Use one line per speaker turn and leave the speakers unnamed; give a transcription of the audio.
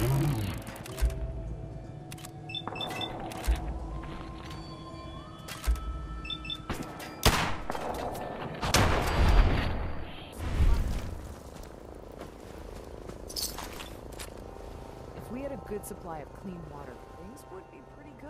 If we had a good supply of clean water, things would be pretty